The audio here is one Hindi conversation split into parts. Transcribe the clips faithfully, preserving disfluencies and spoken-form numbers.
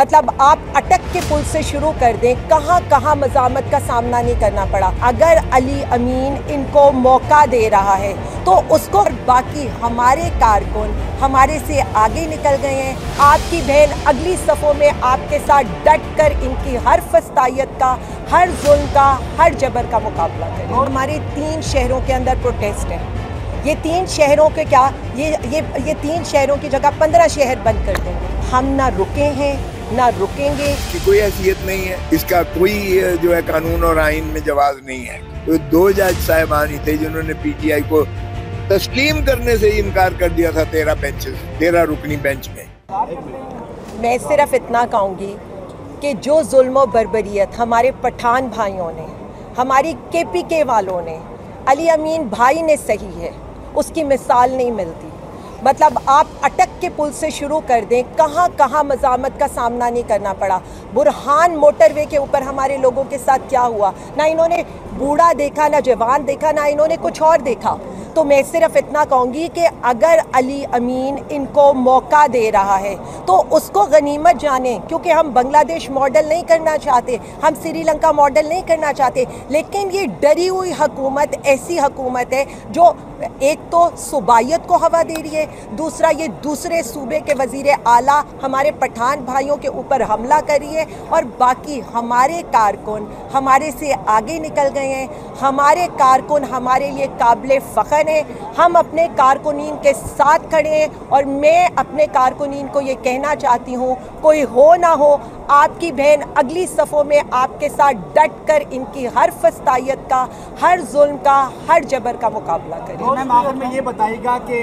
मतलब आप अटक के पुल से शुरू कर दें, कहाँ कहाँ मज़ामत का सामना नहीं करना पड़ा। अगर अली अमीन इनको मौका दे रहा है तो उसको, बाकी हमारे कारकुन हमारे से आगे निकल गए हैं। आपकी बहन अगली सफ़ों में आपके साथ डट कर इनकी हर फस्तायत का, हर जुल्म का, हर जबर का मुकाबला करें। हमारे तीन शहरों के अंदर प्रोटेस्ट है। ये तीन शहरों के क्या ये ये ये तीन शहरों की जगह पंद्रह शहर बंद कर देंगे। हम ना रुके हैं ना रुकेंगे। कि कोई हैसियत नहीं है, इसका कोई जो है कानून और आइन में जवाब नहीं है। तो दो जज साहिबान ही थे जिन्होंने पीटीआई को तस्लीम करने से ही इनकार कर दिया था तेरह बेंच तेरह रुकनी बेंच में। मैं सिर्फ इतना कहूँगी कि जो जुल्म और बर्बरियत हमारे पठान भाइयों ने, हमारी केपीके वालों ने, अली अमीन भाई ने सही है, उसकी मिसाल नहीं मिलती। मतलब आप अटक के पुल से शुरू कर दें, कहाँ कहाँ मज़ामत का सामना नहीं करना पड़ा। बुरहान मोटरवे के ऊपर हमारे लोगों के साथ क्या हुआ, ना इन्होंने बूढ़ा देखा, ना जवान देखा, ना इन्होंने कुछ और देखा। तो मैं सिर्फ इतना कहूँगी कि अगर अली अमीन इनको मौका दे रहा है तो उसको गनीमत जाने, क्योंकि हम बांग्लादेश मॉडल नहीं करना चाहते, हम श्रीलंका मॉडल नहीं करना चाहते। लेकिन ये डरी हुई हुकूमत ऐसी हुकूमत है जो एक तो सुबायत को हवा दे रही है, दूसरा ये दूसरे सूबे के वज़ीर आला हमारे पठान भाइयों के ऊपर हमला कर रही है, और बाकी हमारे कारकुन हमारे से आगे निकल गए हैं। हमारे कारकुन हमारे लिए काबिल फ़ख्र हैं। हम अपने कारकुनीन के साथ खड़े हैं, और मैं अपने कारकुनीन को ये कहना चाहती हूँ, कोई हो ना हो, आपकी बहन अगली सफ़ों में आपके साथ डट कर इनकी हर फस्तायत का, हर जुल्म का, हर जबर का मुकाबला करें। मैम आखिर में ये बताइएगा कि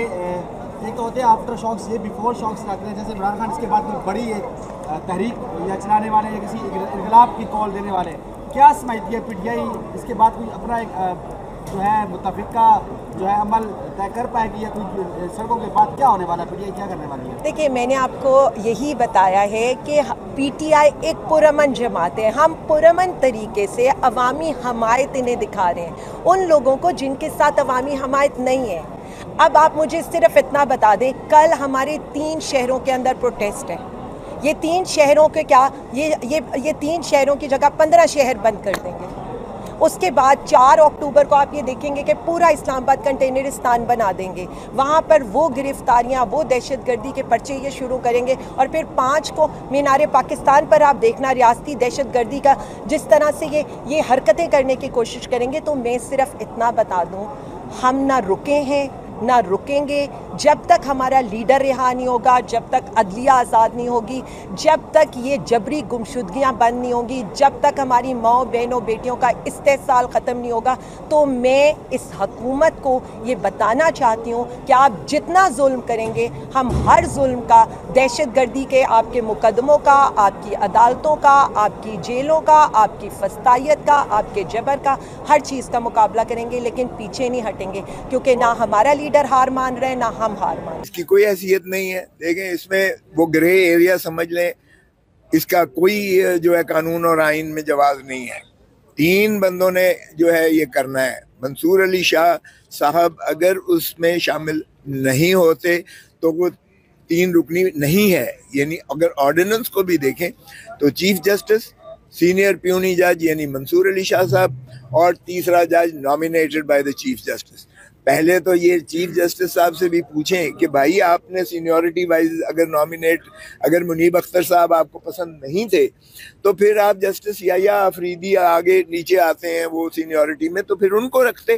एक तो होते हैं आफ्टर शॉक्स, ये बिफोर शॉक्स लगते हैं। जैसे इमरान खान इसके बाद कोई बड़ी एक तहरीक या चलाने वाले या किसी इनकलाब की कॉल देने वाले, क्या समझती है पीटीआई इसके बाद कोई अपना एक जो है मुतफिका जो है अमल तय कर पाएगी, या कोई सड़कों के बाद क्या होने वाला है, पीटीआई क्या करने वाली है? देखिए, मैंने आपको यही बताया है कि पीटीआई एक पुरअमन जमात है। हम पुरअमन तरीके से अवामी हमायत इन्हें दिखा रहे हैं उन लोगों को जिनके साथ अवामी हमायत नहीं है। अब आप मुझे सिर्फ इतना बता दें, कल हमारे तीन शहरों के अंदर प्रोटेस्ट है। ये तीन शहरों के क्या ये ये ये तीन शहरों की जगह पंद्रह शहर बंद कर देंगे। उसके बाद चार अक्टूबर को आप ये देखेंगे कि पूरा इस्लामाबाद कंटेनरिस्तान बना देंगे। वहाँ पर वो गिरफ्तारियाँ, वो दहशतगर्दी के पर्चे ये शुरू करेंगे, और फिर पाँच को मीनारे पाकिस्तान पर आप देखना रियासती दहशतगर्दी का जिस तरह से ये ये हरकतें करने की कोशिश करेंगे। तो मैं सिर्फ इतना बता दूँ, हम ना रुके हैं ना रुकेंगे जब तक हमारा लीडर रिहा नहीं होगा, जब तक अदलिया आज़ाद नहीं होगी, जब तक ये जबरी गुमशुदगियाँ बंद नहीं होंगी, जब तक हमारी माओ बहनों बेटियों का इस्तेसाल ख़त्म नहीं होगा। तो मैं इस हुकूमत को ये बताना चाहती हूँ कि आप जितना जुल्म करेंगे, हम हर जुल्म का, दहशतगर्दी के आपके मुकदमों का, आपकी अदालतों का, आपकी जेलों का, आपकी फस्तायत का, आपके जबर का, हर चीज़ का मुकाबला करेंगे। लेकिन पीछे नहीं हटेंगे, क्योंकि ना हमारा लीडर हार मान रहे, ना हम हार मान। इसकी कोई हैसियत नहीं है। देखें, इसमें वो ग्रे एरिया समझ लें, इसका कोई जो है कानून और आइन में जवाब नहीं है। तीन बंदों ने जो है ये करना है। मंसूर अली शाह साहब अगर उसमें शामिल नहीं होते तो वो तीन रुकनी नहीं है। यानी अगर ऑर्डिनेंस को भी देखें तो चीफ जस्टिस, सीनियर प्यूनी जज यानी मंसूर अली शाह साहब, और तीसरा जज nominated by the chief justice. पहले तो ये चीफ जस्टिस साहब से भी पूछें कि भाई आपने सीनियरिटी वाइज अगर नॉमिनेट, अगर मुनीब अख्तर साहब आपको पसंद नहीं थे तो फिर आप जस्टिस याया अफरीदी आगे नीचे आते हैं वो सीनियरिटी में, तो फिर उनको रखते।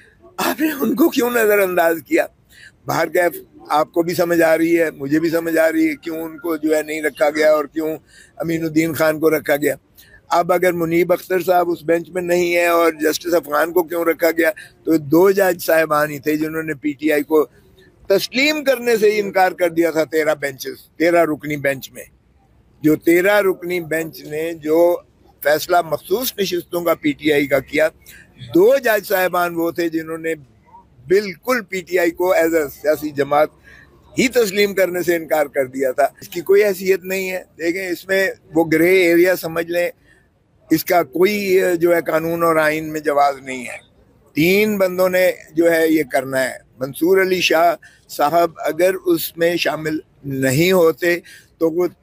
आपने उनको क्यों नज़रअंदाज किया? बाहर कैफ आपको भी समझ आ रही है, मुझे भी समझ आ रही है क्यों उनको जो है नहीं रखा गया और क्यों अमीनुद्दीन खान को रखा गया। अब अगर मुनीब अख्तर साहब उस बेंच में नहीं है और जस्टिस अफगान को क्यों रखा गया? तो दो जज साहिबान ही थे जिन्होंने पीटीआई को तस्लीम करने से ही इनकार कर दिया था तेरह बेंचेस तेरह रुकनी बेंच में। जो तेरह रुकनी बेंच ने जो फैसला मखसूस नशिस्तों का पीटीआई का किया, दो जज साहिबान वो थे जिन्होंने बिल्कुल पीटीआई को एज अ सियासी जमात ही तस्लीम करने से इनकार कर दिया था। इसकी कोई हैसियत नहीं है। देखें, इसमें वो ग्रे एरिया समझ लें, इसका कोई जो है कानून और आइन में जवाब नहीं है। तीन बंदों ने जो है ये करना है। मंसूर अली शाह साहब अगर उसमें शामिल नहीं होते तो वो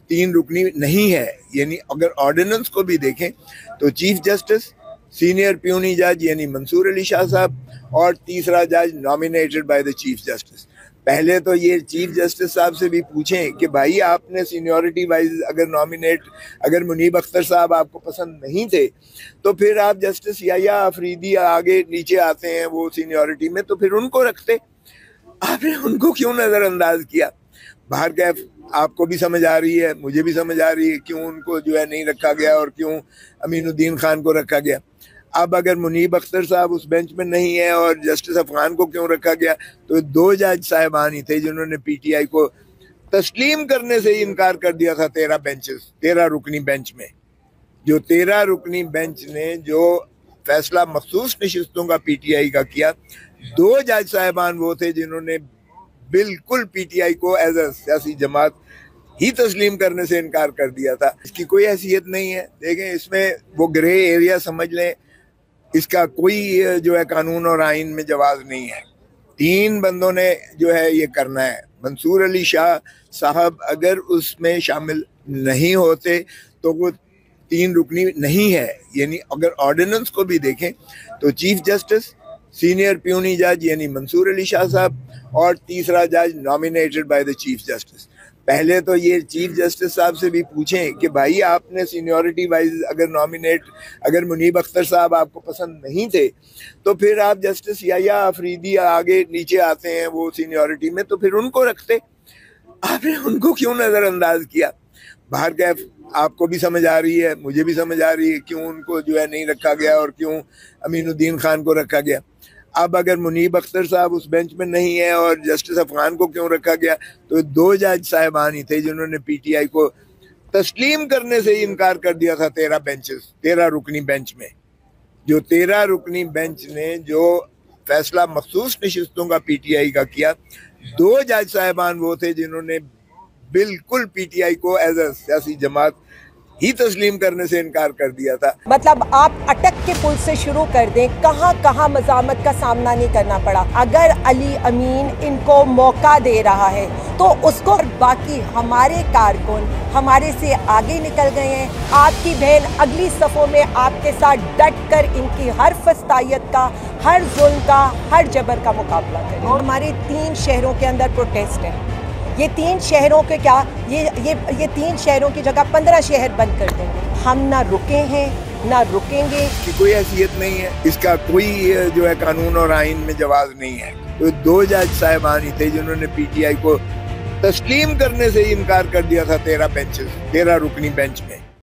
तीन रुकनी नहीं है, यानी अगर ऑर्डिनेंस को भी देखें तो चीफ जस्टिस, सीनियर प्यूनी जज यानी मंसूर अली शाह साहब और तीसरा जज nominated by the chief justice. पहले तो ये चीफ जस्टिस साहब से भी पूछें कि भाई आपने सीनियरिटी वाइज अगर नॉमिनेट, अगर मुनीब अख्तर साहब आपको पसंद नहीं थे तो फिर आप जस्टिस याया अफरीदी आगे नीचे आते हैं वो सीनियरिटी में, तो फिर उनको रखते। आपने उनको क्यों नज़रअंदाज किया? बाहर कैफ आपको भी समझ आ रही है, मुझे भी समझ आ रही है क्यों उनको जो है नहीं रखा गया और क्यों अमीनुद्दीन खान को रखा गया। अब अगर मुनीब अख्तर साहब उस बेंच में नहीं है और जस्टिस अफगान को क्यों रखा गया, तो दो जज साहिबान ही थे जिन्होंने पीटीआई को तस्लीम करने से ही इनकार कर दिया था। तेरह बेंचेस, तेरह रुकनी बेंच में, जो तेरह रुकनी बेंच ने जो फैसला मखसूस नशिस्तों का पीटीआई का किया, दो जज साहिबान वो थे जिन्होंने बिल्कुल पीटीआई को एज अ सियासी जमात ही तस्लीम करने से इनकार कर दिया था। इसकी कोई हैसियत नहीं है। देखें, इसमें वो ग्रे एरिया समझ लें, इसका कोई जो है कानून और आइन में जवाज नहीं है। तीन बंदों ने जो है ये करना है। मंसूर अली शाह साहब अगर उसमें शामिल नहीं होते तो वो तीन रुकनी नहीं है, यानी अगर ऑर्डिनेंस को भी देखें तो चीफ जस्टिस, सीनियर प्यूनी जज यानी मंसूर अली शाह साहब और तीसरा जज nominated by the chief justice. पहले तो ये चीफ जस्टिस साहब से भी पूछें कि भाई आपने सीनियरिटी वाइज अगर नॉमिनेट, अगर मुनीब अख्तर साहब आपको पसंद नहीं थे तो फिर आप जस्टिस याया अफरीदी आगे नीचे आते हैं वो सीनियरिटी में, तो फिर उनको रखते। आपने उनको क्यों नज़रअंदाज किया? बाहर कैफ आपको भी समझ आ रही है, मुझे भी समझ आ रही है क्यों उनको जो है नहीं रखा गया और क्यों अमीनुद्दीन खान को रखा गया। अब अगर मुनीब अख्तर साहब उस बेंच में नहीं है और जस्टिस अफगान को क्यों रखा गया, तो दो जज साहिबान ही थे जिन्होंने पीटीआई को तस्लीम करने से ही इनकार कर दिया था। तेरह बेंचेस, तेरह रुकनी बेंच में, जो तेरह रुकनी बेंच ने जो फैसला मखसूस नशिस्तों का पीटीआई का किया, दो जज साहिबान वो थे जिन्होंने बिल्कुल पीटीआई को एज अ सियासी जमात ही तस्लीम करने से इनकार कर दिया था। मतलब आप अटक के पुल से शुरू कर दें, कहाँ कहाँ मज़ामत का सामना नहीं करना पड़ा। अगर अली अमीन इनको मौका दे रहा है तो उसको, बाकी हमारे कारकुन हमारे से आगे निकल गए हैं। आपकी बहन अगली सफ़ों में आपके साथ डट कर इनकी हर फस्तायत का, हर जुल्म का, हर जबर का मुकाबला करें। और हमारे तीन शहरों के अंदर प्रोटेस्ट है। ये तीन शहरों के क्या ये ये ये तीन शहरों की जगह पंद्रह शहर बंद कर देंगे। हम ना रुके हैं ना रुकेंगे। इसकी कोई हैसियत नहीं है, इसका कोई जो है कानून और आइन में जवाज नहीं है। तो दो जज साहिबान ही थे जिन्होंने पीटीआई को तस्लीम करने से ही इनकार कर दिया था। तेरह बेंचेस, तेरह रुकनी बेंच में।